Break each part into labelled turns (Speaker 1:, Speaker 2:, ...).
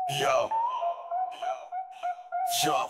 Speaker 1: Yo. Yo.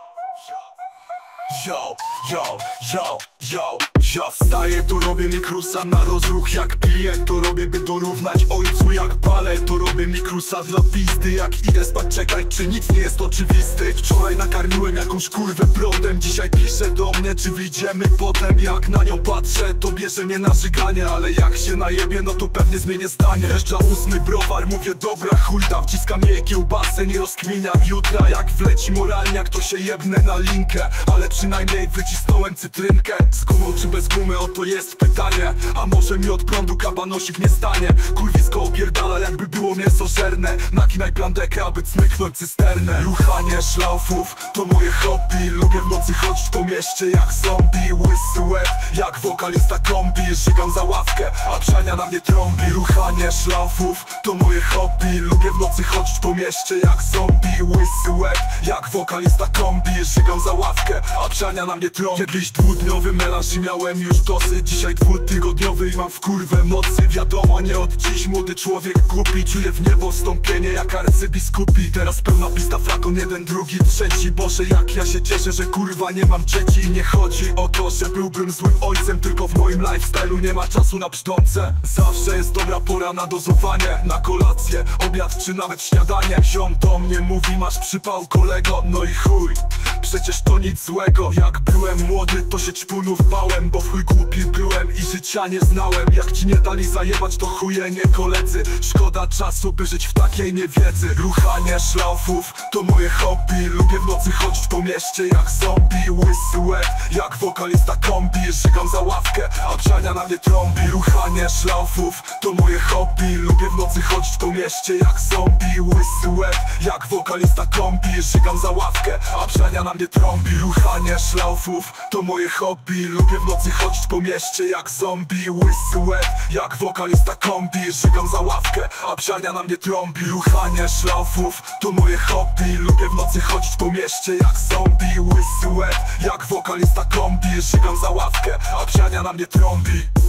Speaker 1: Yo, yo, yo, yo. Ja wstaję, to robię mikrusa na rozruch jak piję. To robię, by dorównać ojcu jak palę. To robię mikrusa dla pizdy. Jak idę spać, czekaj, czy nic nie jest oczywisty. Wczoraj nakarmiłem jakąś kurwę prądem. Dzisiaj pisze do mnie, czy wyjdziemy potem. Jak na nią patrzę, to bierze mnie na żyganie. Ale jak się najebie, no to pewnie zmienię zdanie. Jeżdża 8 browar, mówię dobra chuj tam. Wciskam jej kiełbasę, nie rozkminiam jutra. Jak wleci moralniak, to się jebnę na linkę. Ale przynajmniej wycisnąłem cytrynkę. Z gumą czy bez gumy, oto jest pytanie. A może mi od prądu kabanosik nie stanie? Kurwisko opierdala, jakby było mięsożerne. Naginaj plandekę, aby cmyknąć cysternę. Ruchanie szlaufów to moje hobby. Lubię w nocy chodzić po mieście jak zombie. Łysy łeb jak wokalista kombi. Żygam za ławkę, a psiania na mnie trąbi. Ruchanie szlaufów to moje hobby. Lubię w nocy chodzić po mieście jak zombie. Łysy łeb jak wokalista kombi. Żygam za ławkę, a psiania na mnie trąbi. Kiedyś dwudniowy melanż i miałem już dosyć. Dzisiaj dwutygodniowy i mam w kurwę mocy. Wiadomo, nie od dziś młody człowiek głupi. Czuję w niebo wstąpienie jak arcybiskupi. Teraz pełna pista, flagon, jeden, drugi, trzeci. Boże, jak ja się cieszę, że kurwa nie mam dzieci. I nie chodzi o to, że byłbym złym ojcem. Tylko w moim lifestyle'u nie ma czasu na brzdące. Zawsze jest dobra pora na dozowanie. Na kolację, obiad czy nawet śniadanie. Ziom do mnie mówi, masz przypał kolego. No i chuj, przecież to nic złego. Jak byłem młody, to się ćpunów bałem. Bo w chuj głupi byłem i życia nie znałem. Jak ci nie dali zajebać, to chuje nie koledzy. Szkoda czasu, by żyć w takiej niewiedzy. Ruchanie szlaufów to moje hobby. Lubię w nocy chodzić po mieście jak zombie. Łysy łeb jak wokalista kombi. Żygam za ławkę, a psiania na mnie trąbi. Ruchanie szlaufów to moje hobby. Lubię w nocy chodzić po mieście jak zombie. Łysy łeb jak wokalista kombi. Żygam za ławkę, a psiania na mnie trąbi. Ruchanie szlaufów to moje hobby. Lubię w nocy chodzić po mieście jak zombie. Łysy łeb jak wokalista kombi. Żygam za ławkę, a psiania na mnie trąbi. Ruchanie szlaufów to moje hobby. Lubię w nocy chodzić po mieście jak zombie. Łysy łeb jak wokalista kombi. Żygam za ławkę, a psiania na mnie trąbi.